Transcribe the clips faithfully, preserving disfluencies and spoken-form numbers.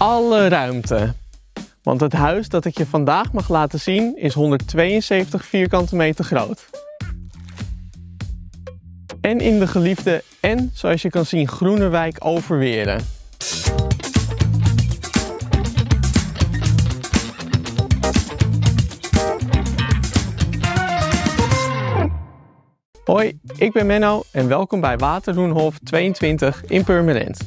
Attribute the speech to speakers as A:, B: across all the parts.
A: alle ruimte. Want het huis dat ik je vandaag mag laten zien is honderdtweeënzeventig vierkante meter groot. En in de geliefde en, zoals je kan zien, groene wijk Overweren. Hoi, ik ben Menno en welkom bij Waterloenhof tweeëntwintig in Purmerend.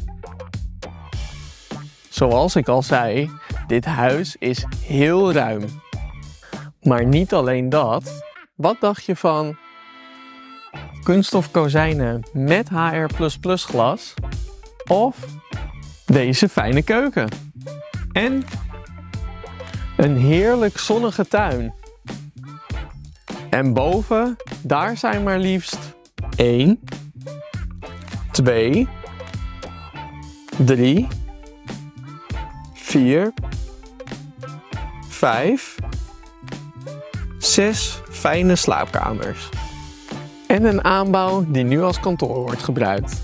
A: Zoals ik al zei, dit huis is heel ruim. Maar niet alleen dat. Wat dacht je van kunststof kozijnen met H R plus plus glas of deze fijne keuken? En een heerlijk zonnige tuin. En boven, daar zijn maar liefst één, twee, drie, vier, vijf, zes fijne slaapkamers. En een aanbouw die nu als kantoor wordt gebruikt.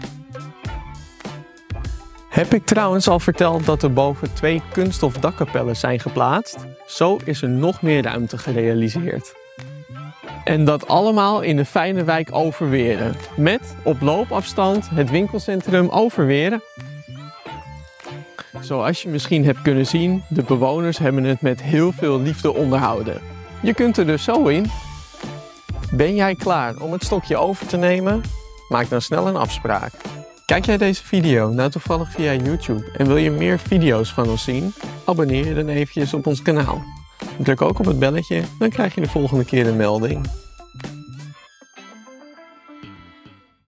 A: Heb ik trouwens al verteld dat er boven twee kunststof dakkapellen zijn geplaatst? Zo is er nog meer ruimte gerealiseerd. En dat allemaal in de fijne wijk Overweren. Met op loopafstand het winkelcentrum Overweren. Zoals je misschien hebt kunnen zien, de bewoners hebben het met heel veel liefde onderhouden. Je kunt er dus zo in. Ben jij klaar om het stokje over te nemen? Maak dan snel een afspraak. Kijk jij deze video nou toevallig via YouTube en wil je meer video's van ons zien? Abonneer je dan eventjes op ons kanaal. Druk ook op het belletje, dan krijg je de volgende keer een melding.